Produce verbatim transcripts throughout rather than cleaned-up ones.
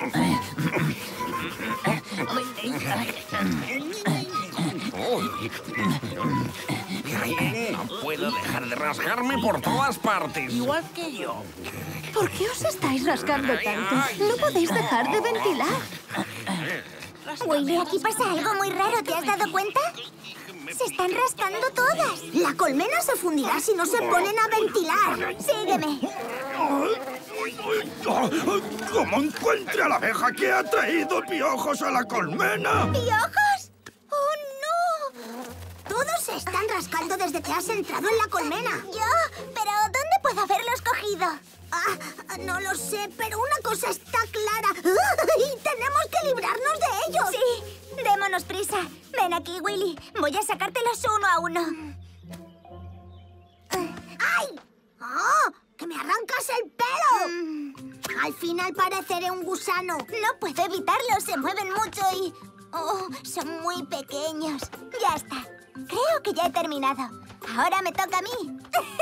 No puedo dejar de rascarme por todas partes. Igual que yo. ¿Por qué os estáis rascando tanto? No podéis dejar de ventilar. Willy, aquí pasa algo muy raro. ¿Te has dado cuenta? Se están rascando todas. La colmena se fundirá si no se ponen a ventilar. Sígueme. ¿Cómo encuentre a la abeja que ha traído piojos a la colmena? ¿Piojos? ¡Oh, no! Todos se están rascando desde que has entrado en la colmena. ¿Yo? ¿Pero dónde puedo haberlos cogido? Ah, no lo sé, pero una cosa está clara. ¡Y tenemos que librarnos de ellos! Sí, démonos prisa. Ven aquí, Willy. Voy a sacártelos uno a uno. ¡Ay! ¡Oh! ¡Que me arrancas el pelo! Mm. Al final pareceré un gusano. No puedo evitarlo. Se mueven mucho y... Oh, son muy pequeños. Ya está. Creo que ya he terminado. Ahora me toca a mí.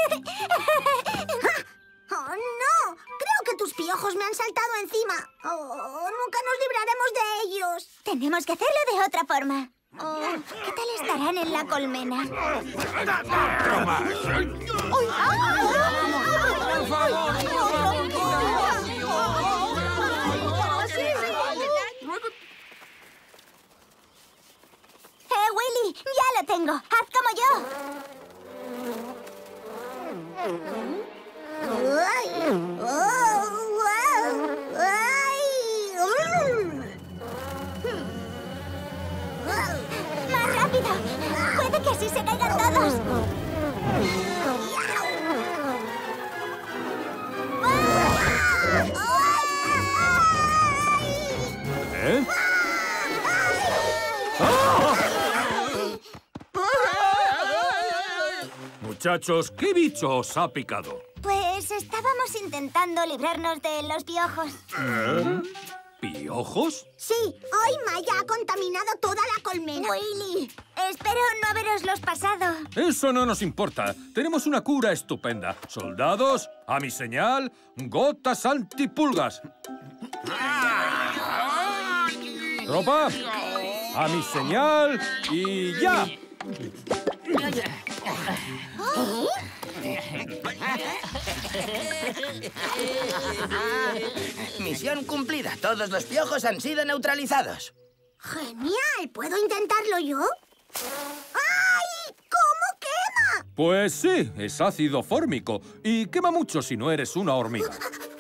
¡Oh, no! Creo que tus piojos me han saltado encima. Oh, nunca nos libraremos de ellos. Tenemos que hacerlo de otra forma. Oh, ¿qué tal estarán en la colmena? ¡Por favor! ¡Eh, Willy! ¡Ya lo tengo! ¡Haz como yo! ¡Más rápido! ¡Puede que así se caigan todos! ¿Eh? Muchachos, ¿qué bicho os ha picado? Pues estábamos intentando librarnos de los piojos. ¿Eh? ¿Piojos? Sí, hoy Maya ha contaminado toda la colmena. Willy, espero no haberoslos pasado. Eso no nos importa. Tenemos una cura estupenda. Soldados, a mi señal, gotas antipulgas. Tropa, a mi señal y ya. Misión cumplida. Todos los piojos han sido neutralizados. ¡Genial! ¿Puedo intentarlo yo? ¡Ay! ¿Cómo quema? Pues sí, es ácido fórmico y quema mucho si no eres una hormiga.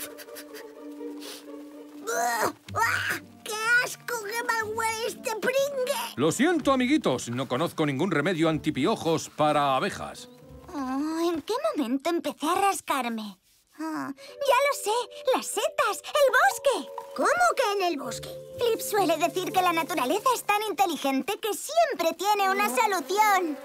¡Qué asco! ¡Qué mal huele este pringue! Lo siento, amiguitos, no conozco ningún remedio antipiojos para abejas. Oh, ¿en qué momento empecé a rascarme? Oh, ya lo sé, las setas, el bosque. ¿Cómo que en el bosque? Flip suele decir que la naturaleza es tan inteligente que siempre tiene una solución.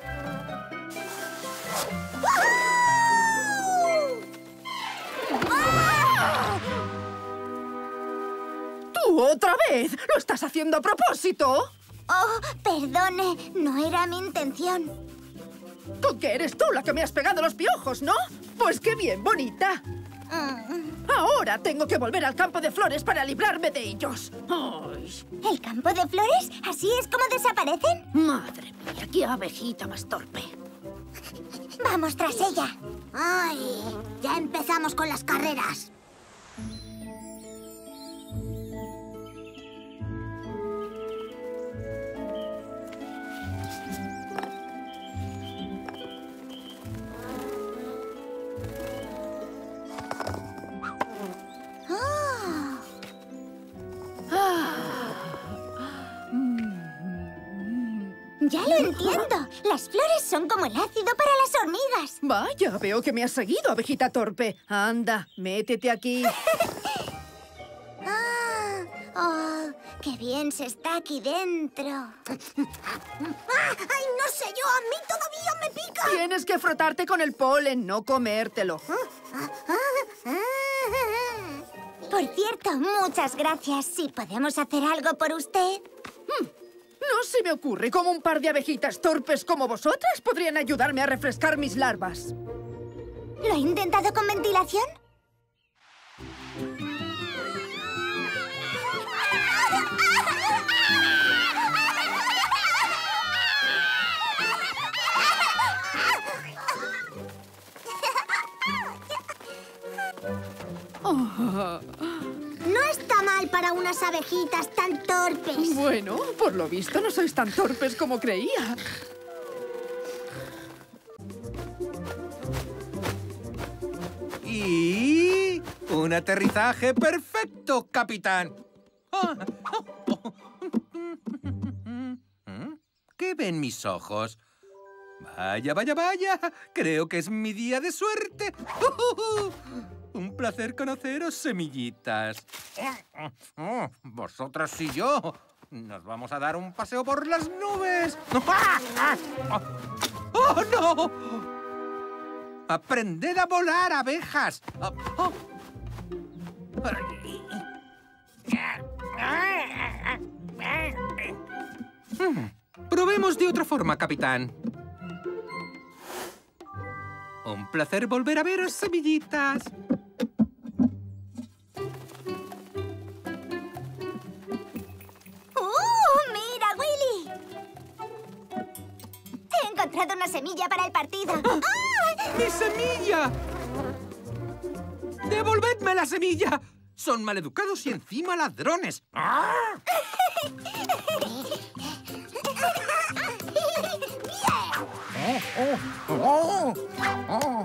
¡Tú otra vez! ¿Lo estás haciendo a propósito? Oh, perdone, no era mi intención. ¿Con qué eres tú la que me has pegado los piojos, no? Pues qué bien, bonita. Mm. Ahora tengo que volver al campo de flores para librarme de ellos. Ay. ¿El campo de flores? ¿Así es como desaparecen? Madre mía, qué abejita más torpe. Vamos tras ella. Ay, ya empezamos con las carreras. Ya lo entiendo. Las flores son como el ácido para las hormigas. Vaya, veo que me has seguido, abejita torpe. Anda, métete aquí. Ah, oh, qué bien se está aquí dentro. Ah, ¡ay, no sé yo! ¡A mí todavía me pica! Tienes que frotarte con el polen, no comértelo. Por cierto, muchas gracias. Si podemos hacer algo por usted. Hmm. No se me ocurre cómo un par de abejitas torpes como vosotras podrían ayudarme a refrescar mis larvas. ¿Lo he intentado con ventilación? para unas abejitas tan torpes. Bueno, por lo visto no sois tan torpes como creía. Y... un aterrizaje perfecto, capitán. ¿Qué ven mis ojos? Vaya, vaya, vaya. Creo que es mi día de suerte. Un placer conoceros, semillitas. Vosotras y yo nos vamos a dar un paseo por las nubes. ¡Oh, no! ¡Aprended a volar, abejas! Oh, oh. Hmm. Probemos de otra forma, capitán. Un placer volver a veros, semillitas. ¡Uh! ¡Mira, Willy! He encontrado una semilla para el partido. ¡Ah! ¡Mi semilla! ¡Devolvedme la semilla! Son maleducados y encima ladrones. ¡Ah! ¡Oh, oh, oh!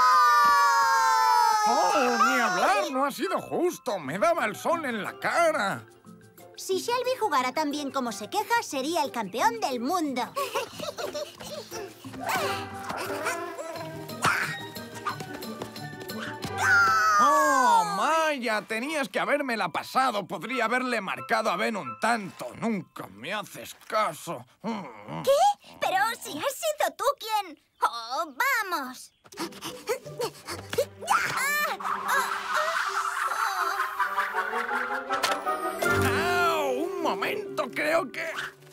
¡Oh, ni hablar! No ha sido justo. Me daba el sol en la cara. Si Shelby jugara tan bien como se queja, sería el campeón del mundo. ¡Oh, Maya! Tenías que habérmela pasado. Podría haberle marcado a Ben un tanto. Nunca me haces caso. ¿Qué? Pero si has sido tú quien... ¡Oh, vamos! ¡Ah! ¡Un momento! Creo que...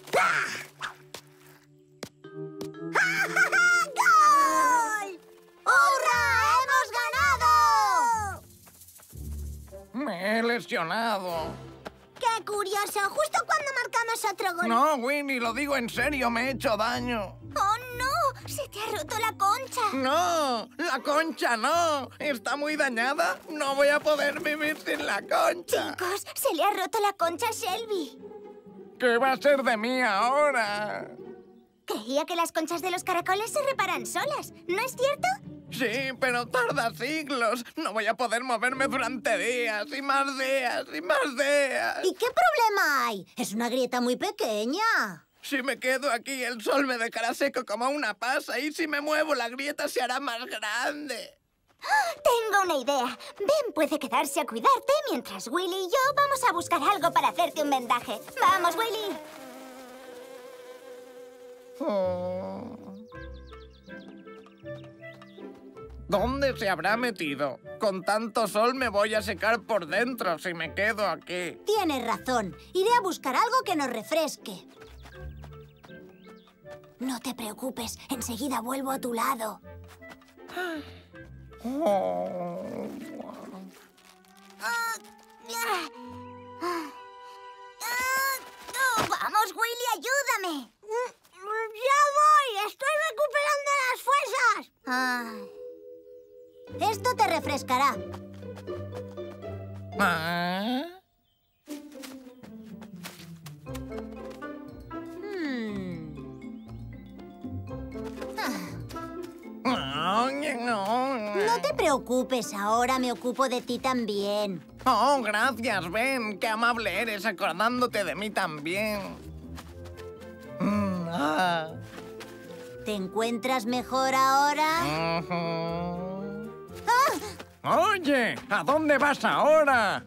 ¡Gol! ¡Hurra! ¡Hemos ganado! Me he lesionado. ¡Qué curioso! Justo cuando marcamos otro gol. No, Winnie, lo digo en serio. Me he hecho daño. ¡Oh, no! ¡Se te ha roto la concha! ¡No! ¡La concha no! ¿Está muy dañada? No voy a poder vivir sin la concha. Chicos, se le ha roto la concha a Shelby. ¿Qué va a ser de mí ahora? Creía que las conchas de los caracoles se reparan solas, ¿no es cierto? Sí, pero tarda siglos. No voy a poder moverme durante días y más días y más días. ¿Y qué problema hay? Es una grieta muy pequeña. Si me quedo aquí, el sol me dejará seco como una pasa y si me muevo, la grieta se hará más grande. Tengo una idea. Ben puede quedarse a cuidarte mientras Willy y yo vamos a buscar algo para hacerte un vendaje. ¡Vamos, Willy! Oh. ¿Dónde se habrá metido? Con tanto sol me voy a secar por dentro si me quedo aquí. Tienes razón. Iré a buscar algo que nos refresque. No te preocupes. Enseguida vuelvo a tu lado. Oh. Ah, ah, ah, ah, ¡vamos, Willy, ayúdame! ¡Ya voy! ¡Estoy recuperando las fuerzas! Ah, esto te refrescará. ¿Ah? Hmm. Ah. Oh, no. No te preocupes, ahora me ocupo de ti también. Oh, gracias, Ben. Qué amable eres acordándote de mí también. Mm, ah. ¿Te encuentras mejor ahora? Uh-huh. ¡Ah! Oye, ¿a dónde vas ahora?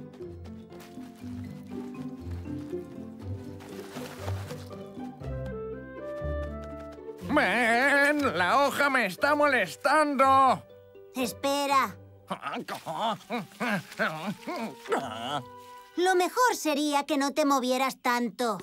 Ben, la hoja me está molestando. Espera. Lo mejor sería que no te movieras tanto.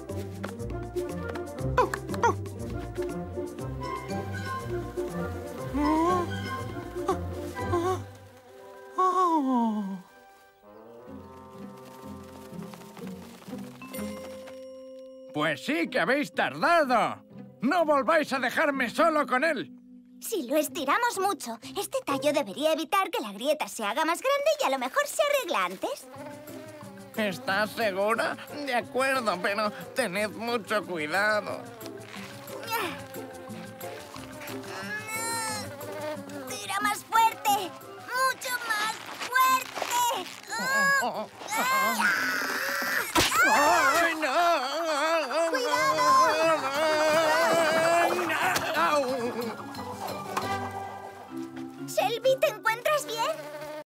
Pues sí que habéis tardado. No volváis a dejarme solo con él. Si lo estiramos mucho, este tallo debería evitar que la grieta se haga más grande y a lo mejor se arregla antes. ¿Estás segura? De acuerdo, pero tened mucho cuidado.